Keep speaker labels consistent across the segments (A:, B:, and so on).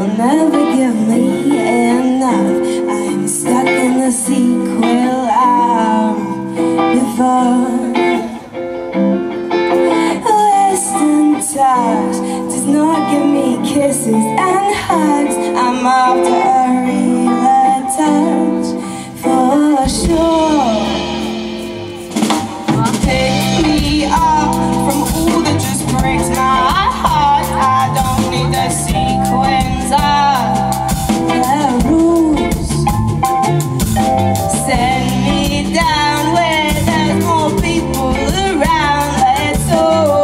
A: will never give me enough. I'm stuck in the sequel of before. Western touch does not give me kisses and hugs. I'm after a real touch for sure. Pick me up from all that just breaks my heart. I don't need the sequence of the rules. Send me down where there's more people around. Let's go.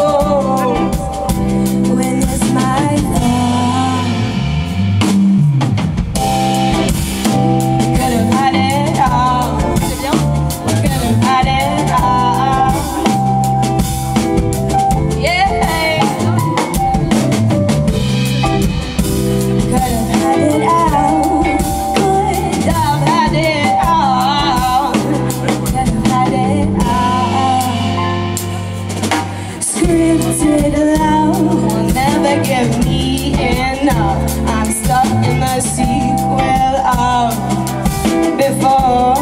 A: When it's my fault, could have had it all. Could have had it all. Yeah. Could have had it all. Could have had it all. Could have had it all. Scripted love will never give me enough. I'm stuck in the sequel of before.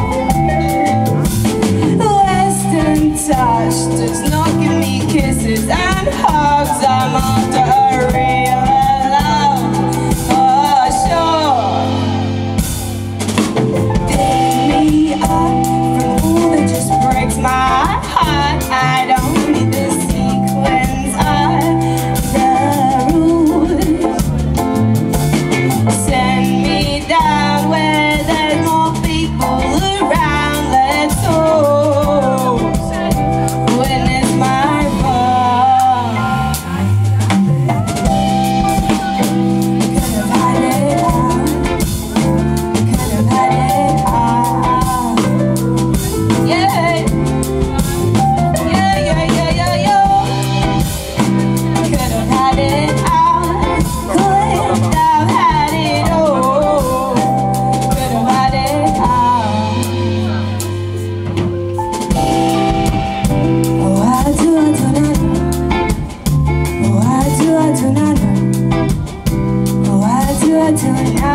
A: Western touch does not give me kisses and hugs. I'm after a real love for sure. Pick me up from all that just breaks my heart. I don't need the sequence of the rules. Send me down where there's more people around. Let's go. When it's my fault, could have had it all. Could have had it all. Yeah. Yeah, yeah, yeah, yeah, yeah. Could have had it all. Could have had it all. Could have had it all. Oh, I do not know. Oh, I do not know. Oh, I do not know.